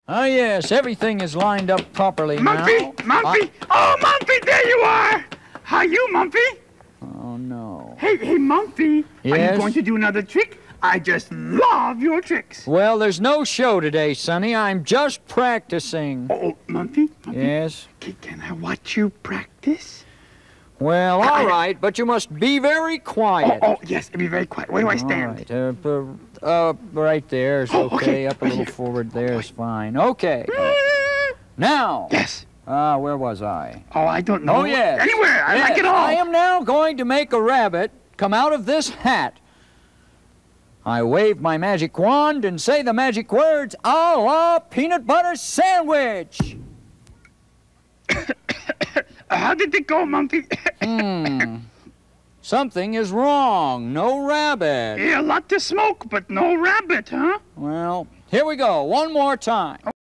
Oh, yes, everything is lined up properly Mumpy, now. Mumpy! Oh, Mumpy, there you are! How you, Mumpy? Oh, no. Hey, Mumpy. Are Yes? you going to do another trick? I just love your tricks. Well, there's no show today, Sonny. I'm just practicing. Oh, Mumpy? Yes? Can I watch you practice? Well, all right, but you must be very quiet. Oh, yes, be very quiet. Where do I stand? All right, right there is Oh, okay. okay, Up a right little here. forward there is fine. Okay. Now. Yes. Where was I? Oh, I don't know. Oh, yes. Anywhere. I Yes, like it all. I am now going to make a rabbit come out of this hat. I wave my magic wand and say the magic words, a la peanut butter sandwich. How did it go, Mumpy? Something is wrong. No rabbit. Yeah, a lot to smoke, but no rabbit, huh? Well, here we go. One more time.